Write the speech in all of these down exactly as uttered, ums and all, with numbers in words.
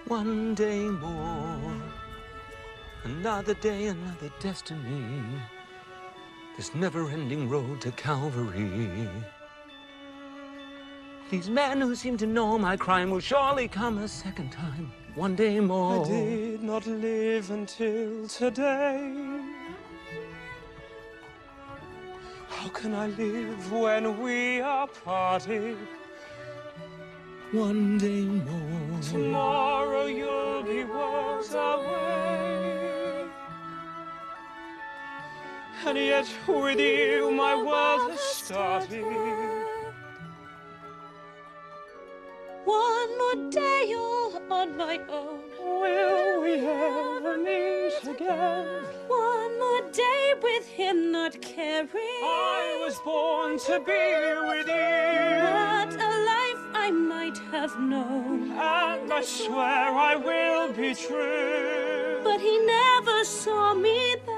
One day more, another day, another destiny. This never-ending road to Calvary. These men who seem to know my crime will surely come a second time. One day more. I did not live until today. How can I live when we are parted? One day more. Tomorrow you'll be worlds away. And yet with you my world has started. One more day all on my own. Will we ever meet again? One more day with him not caring. I was born to be with you. What a life I might have known. And I swear I will be true. But he never saw me there.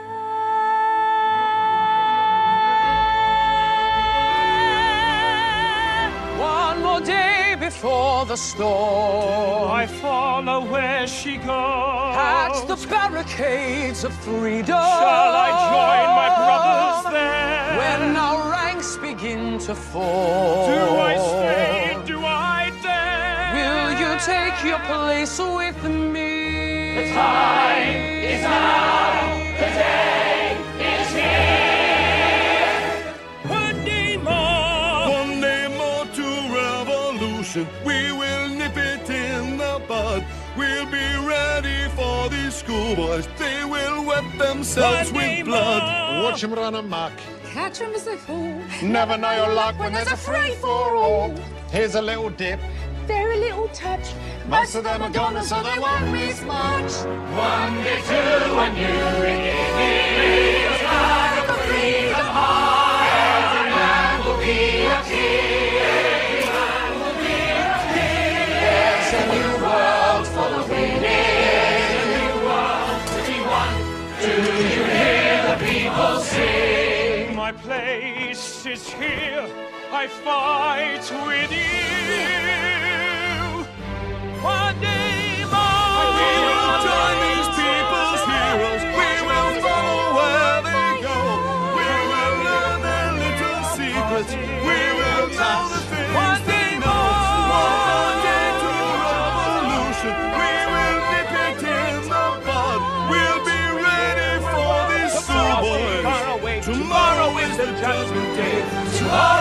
One more day before the storm, I follow where she goes. At the barricades of freedom, shall I join my brothers there? When our ranks begin to fall, do I stay? Do I dare? Will you take your place with me? The time is now. The day is here. One day more. One day more to revolution. We will nip it in the bud. We'll be ready for these schoolboys. They will wet themselves with blood. More. Watch them run amok. Catch him as they fall. Never know your luck when there's a free-for-all. Here's a little dip. Very little touch. Most of them are gone, so they won't miss much. One day, two, and you begin. The flag of freedom high. Every man will be a king. Man will be a king. There's a new world for the winning. A new world to be won. Do you hear the people sing? My place is here. I fight with you. One day more. We will join these people's heroes. We will follow where they go. We will learn their little secrets. We will know the things they know. One day to revolution. We will nip it in the bud. We'll be ready for these schoolboys. Tomorrow is the judgment day. Tomorrow